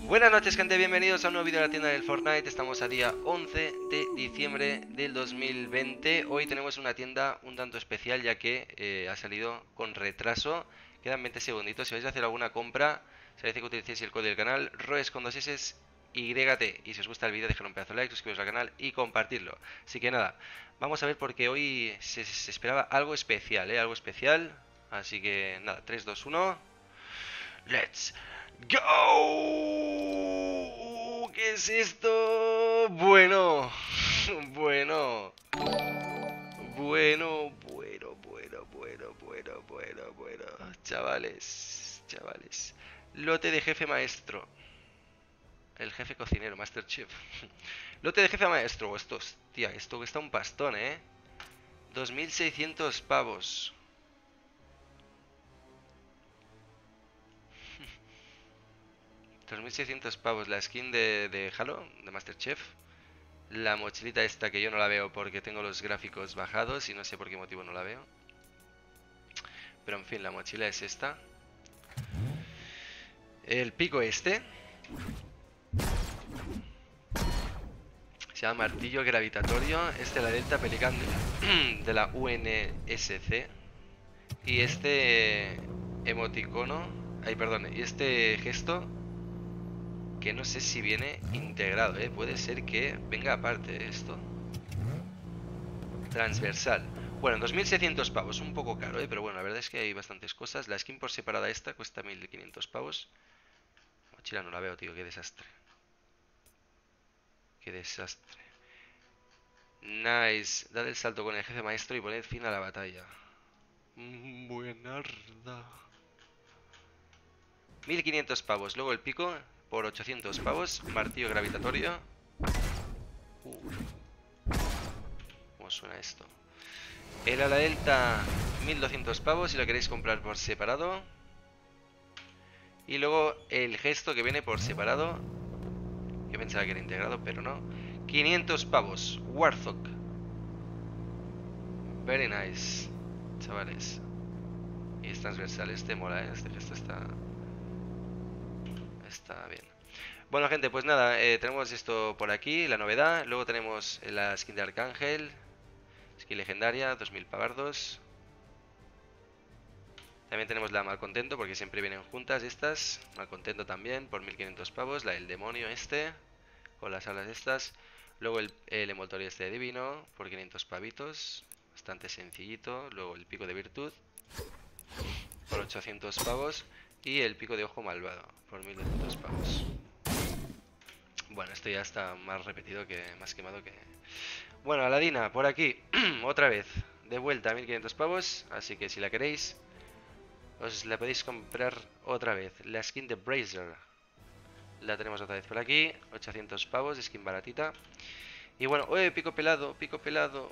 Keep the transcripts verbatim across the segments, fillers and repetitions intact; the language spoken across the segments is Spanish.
Buenas noches, gente, bienvenidos a un nuevo vídeo de la tienda del Fortnite. Estamos a día once de diciembre del dos mil veinte. Hoy tenemos una tienda un tanto especial, ya que eh, ha salido con retraso. Quedan veinte segunditos. Si vais a hacer alguna compra, se dice que utilicéis el código del canal ROES con dos S Y T. Y si os gusta el vídeo, dejad un pedazo de like, suscribiros al canal y compartirlo. Así que nada, vamos a ver, porque hoy se, se esperaba algo especial, ¿eh? Algo especial. Así que nada, tres, dos, uno. ¡Let's go! ¿Qué es esto? Bueno, bueno, bueno, bueno, bueno, bueno, bueno, bueno, bueno. Chavales, chavales. Lote de jefe maestro. El jefe cocinero, Master Chef. Lote de jefe maestro. Esto, hostia, esto cuesta un pastón, ¿eh? dos mil seiscientos pavos. dos mil seiscientos pavos la skin de, de Halo, de Masterchef. La mochilita esta, que yo no la veo porque tengo los gráficos bajados y no sé por qué motivo no la veo. Pero en fin, la mochila es esta. El pico este se llama martillo gravitatorio. Este la Delta Pelican de, de la U N S C. Y este emoticono, ay perdón, y este gesto, que no sé si viene integrado, ¿eh? Puede ser que venga aparte de esto. Transversal. Bueno, dos mil seiscientos pavos, un poco caro, ¿eh? Pero bueno, la verdad es que hay bastantes cosas. La skin por separada esta cuesta mil quinientos pavos. Mochila no la veo, tío, qué desastre. Qué desastre. Nice. Dad el salto con el jefe maestro y poned fin a la batalla. Buenarda. mil quinientos pavos. Luego el pico por ochocientos pavos. Martillo gravitatorio. Uh. ¿Cómo suena esto? El ala delta, mil doscientos pavos si lo queréis comprar por separado. Y luego el gesto, que viene por separado. Yo pensaba que era integrado, pero no. quinientos pavos. Warthog. Very nice, chavales. Y es transversal. Este mola, ¿eh? Este gesto está... Está bien. Bueno, gente, pues nada, eh, tenemos esto por aquí, la novedad. Luego tenemos la skin de Arcángel, skin legendaria, dos mil pavardos. También tenemos la Malcontento, porque siempre vienen juntas estas. Malcontento también, por mil quinientos pavos. La del demonio este, con las alas estas. Luego el, el envoltorio este de divino, por quinientos pavitos. Bastante sencillito. Luego el pico de virtud, por ochocientos pavos. Y el pico de ojo malvado, por mil doscientos pavos. Bueno, esto ya está más repetido, que más quemado que... Bueno, Aladina, por aquí, otra vez, de vuelta a mil quinientos pavos. Así que si la queréis, os la podéis comprar otra vez. La skin de Bracer la tenemos otra vez por aquí, ochocientos pavos, skin baratita. Y bueno, ¡oye, pico pelado, pico pelado!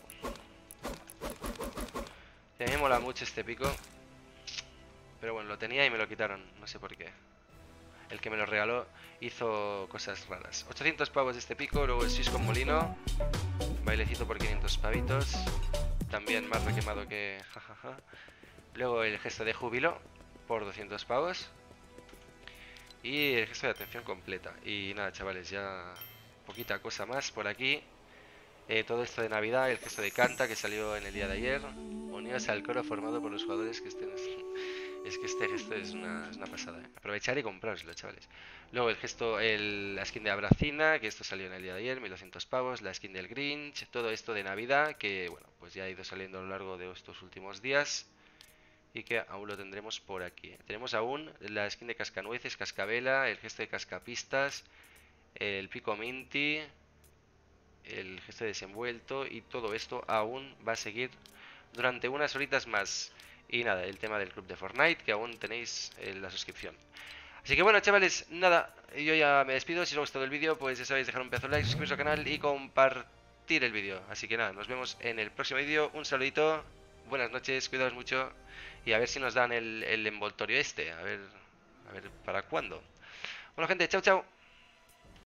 A mí me mola mucho este pico, pero bueno, lo tenía y me lo quitaron, no sé por qué. El que me lo regaló hizo cosas raras. ochocientos pavos de este pico. Luego el Swiss con molino, bailecito por quinientos pavitos. También más requemado que jajaja. Luego el gesto de júbilo por doscientos pavos. Y el gesto de atención completa. Y nada, chavales, ya poquita cosa más por aquí. eh, Todo esto de Navidad, el gesto de canta que salió en el día de ayer. Unidos al coro formado por los jugadores que estén... Es que este gesto es una, es una pasada, ¿eh? Aprovechar y comprároslo, chavales. Luego el gesto, el, la skin de Abracina, que esto salió en el día de ayer, mil doscientos pavos. La skin del Grinch, todo esto de Navidad, que bueno, pues ya ha ido saliendo a lo largo de estos últimos días. Y que aún lo tendremos por aquí, ¿eh? Tenemos aún la skin de Cascanueces, Cascabela, el gesto de Cascapistas, el pico Minty, el gesto de desenvuelto, y todo esto aún va a seguir durante unas horitas más. Y nada, el tema del club de Fortnite, que aún tenéis eh, la suscripción. Así que bueno, chavales, nada, yo ya me despido. Si os ha gustado el vídeo, pues ya sabéis, dejar un pedazo de like, suscribiros al canal y compartir el vídeo. Así que nada, nos vemos en el próximo vídeo. Un saludito, buenas noches, cuidaos mucho. Y a ver si nos dan el, el envoltorio este. A ver, a ver para cuándo. Bueno, gente, chao, chao.